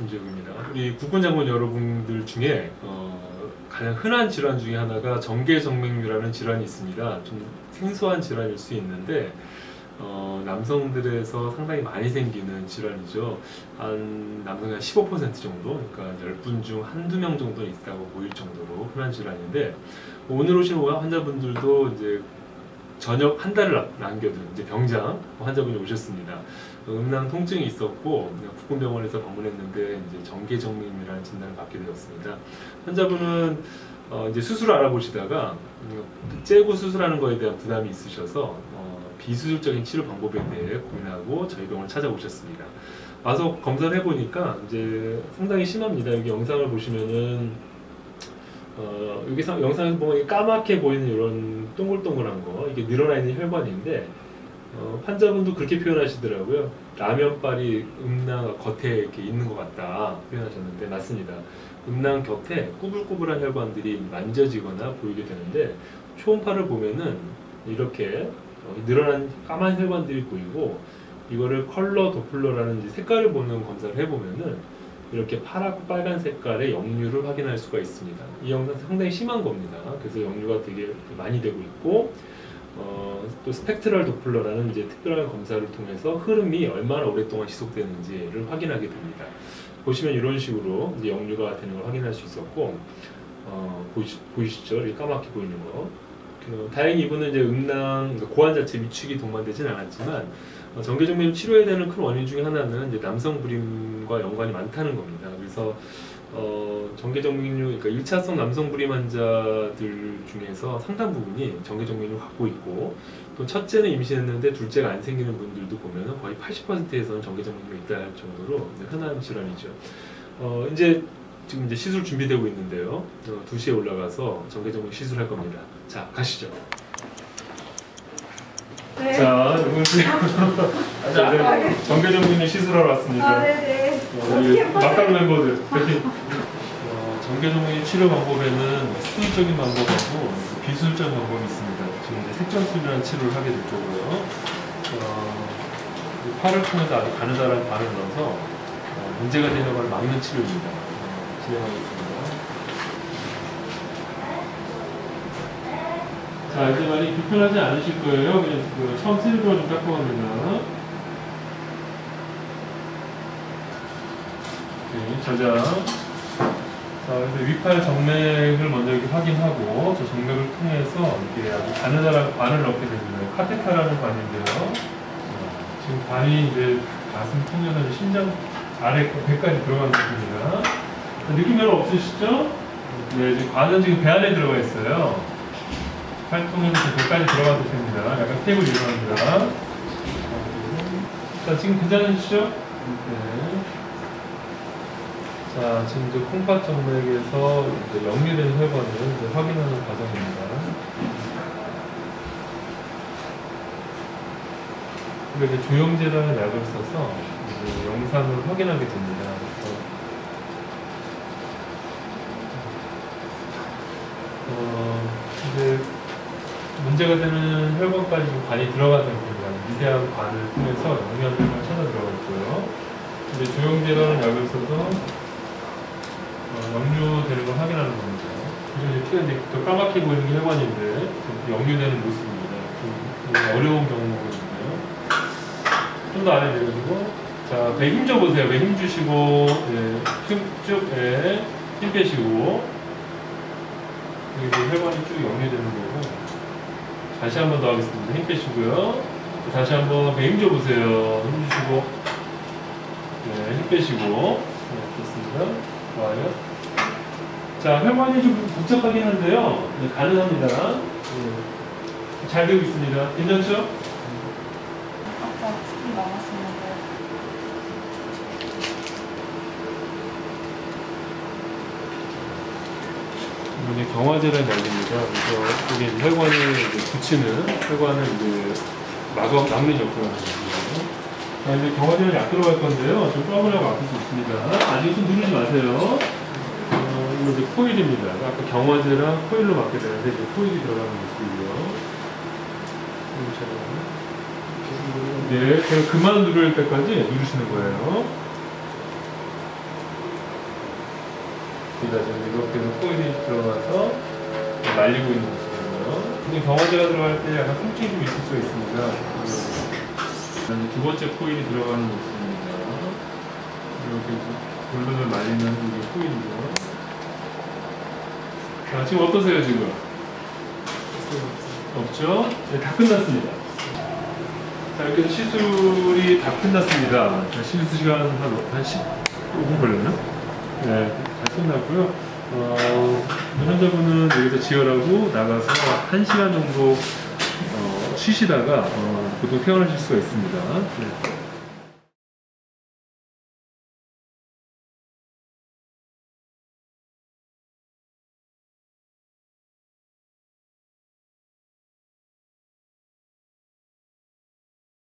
김재욱입니다. 우리 국군장군 여러분들 중에 가장 흔한 질환 중에 하나가 정계정맥류라는 질환이 있습니다. 좀 생소한 질환일 수 있는데 남성들에서 상당히 많이 생기는 질환이죠. 남성의 한 15% 정도, 그러니까 10분 중 한두 명 정도 있다고 보일 정도로 흔한 질환인데, 오늘 오신 환자분들도 이제 저녁 한 달을 남겨둔 이제 병장 환자분이 오셨습니다. 음낭 통증이 있었고 국군병원에서 방문했는데 이제 정계정맥류라는 진단을 받게 되었습니다. 환자분은 이제 수술을 알아보시다가 째고 수술하는 거에 대한 부담이 있으셔서 비수술적인 치료 방법에 대해 고민하고 저희 병원을 찾아오셨습니다. 와서 검사를 해보니까 이제 상당히 심합니다. 여기 영상을 보시면은 여기 영상에서 보면 까맣게 보이는 이런 동글동글한 거, 이게 늘어나 있는 혈관인데 환자분도 그렇게 표현하시더라고요. 라면발이 음낭 겉에 이렇게 있는 것 같다 표현하셨는데 맞습니다. 음낭 곁에 꾸불꾸불한 혈관들이 만져지거나 보이게 되는데 초음파를 보면은 이렇게 늘어난 까만 혈관들이 보이고, 이거를 컬러 도플러라는 이제 색깔을 보는 검사를 해보면은 이렇게 파랗고 빨간 색깔의 역류를 확인할 수가 있습니다. 이 영상 상당히 심한 겁니다. 그래서 역류가 되게 많이 되고 있고, 또 스펙트럴 도플러라는 이제 특별한 검사를 통해서 흐름이 얼마나 오랫동안 지속되는지를 확인하게 됩니다. 보시면 이런 식으로 이제 역류가 되는 걸 확인할 수 있었고, 보이시죠? 이렇게 까맣게 보이는 거. 다행히 이분은 이제 음낭, 고환 자체 위축이 동반되진 않았지만 정계정맥류 치료해야 되는 큰 원인 중에 하나는 이제 남성 불임과 연관이 많다는 겁니다. 그래서 정계정맥류, 그러니까 1차성 남성 불임 환자들 중에서 상당 부분이 정계정맥류 갖고 있고, 또 첫째는 임신했는데 둘째가 안 생기는 분들도 보면 거의 80%에서는 정계정맥류가 있다 할 정도로 흔한 질환이죠. 이제 지금 이제 시술 준비되고 있는데요. 2시에 올라가서 정계정맥 시술할 겁니다. 자, 가시죠. 네. 자, 누구세요? 정계정맥류 시술하러 왔습니다. 네네. 막간 멤버들. 정계정맥류 치료 방법에는 수술적인 방법하고 비수술적인 방법이 있습니다. 지금 이제 색전술이라는 치료를 하게 될 거고요. 팔을 통해서 아주 가느다란 관을 넣어서 문제가 되는 걸 막는 치료입니다. 진행하겠습니다. 자, 이제 많이 불편하지 않으실 거예요. 그냥 처음 트리거 좀 닦고 갑니다. 네, 저장. 자, 그래서 위팔 정맥을 먼저 이렇게 확인하고, 저 정맥을 통해서 이렇게 아주 가느다란 관을 넣게 됩니다. 카테타라는 관인데요. 지금 관이 이제 가슴 통해서 심장 아래 배까지 들어가는 겁니다. 느낌 별로 없으시죠? 네, 지금 관은 지금 배 안에 들어가 있어요. 팔통에서 배까지 들어가도 됩니다. 약간 스텝을 이용합니다. 자, 지금 괜찮으시죠? 네. 자, 지금 이제 콩팥 정맥에서 이제 역류된 혈관을 이제 확인하는 과정입니다. 그리고 이제 조영제라는 약을 써서 이제 영상을 확인하게 됩니다. 이제 문제가 되는 혈관까지 관이 들어간 상태입니다. 미세한 관을 통해서 영리한 혈관을 찾아 들어가 있고요. 이제 조영제라는 약을 써서 역류되는 걸 확인하는 겁니다. 그래서 이제 피가 이제 더 까맣게 보이는 게 혈관인데 역류되는 모습입니다. 좀 어려운 경우거든요. 좀 더 아래 내려주고, 자, 배 힘 줘보세요. 배 힘 주시고, 네, 쭉, 네, 힘 빼시고, 그리고 혈관이 쭉 역류되는 거고, 다시 한 번 더 하겠습니다. 힘 빼시고요. 다시 한번 배 힘 줘보세요. 힘 주시고, 네, 힘 빼시고, 네, 좋습니다. 좋아요. 자, 혈관이 좀 복잡하긴 한데요. 네, 가능합니다. 네, 잘 되고 있습니다. 괜찮죠? 아까 조금 남았었는데. 이게 경화제라는 약입니다. 그래서 이게 혈관을 이제 붙이는, 혈관을 이제 막는 역할을 하는 겁니다. 자, 이제 경화제는 약 들어갈 건데요. 좀 떠보려고 아플 수 있습니다. 아직 손 누르지 마세요. 이거 이제 코일입니다. 아까 경화제랑 코일로 맞게 되는데 이제 코일이 들어가는 모습이고요. 네, 제가 그만 누를 때까지 누르시는 거예요. 지금 이렇게 해서 코일이 들어가서 말리고 있는 모습이고요. 근데 경화제가 들어갈 때 약간 통증이 좀 있을 수 있습니다. 두 번째 코일이 들어가는 모습입니다. 이렇게 볼륨을 말리는 이게 코일이고요. 자, 지금 어떠세요, 지금? 없죠? 네, 다 끝났습니다. 자, 이렇게 해서 시술이 다 끝났습니다. 자, 시술 시간 한 15분 걸렸나? 네, 다 끝났고요. 환자분은 여기서 지혈하고 나가서 1시간 정도 쉬시다가 보통 퇴원하실 수가 있습니다. 네.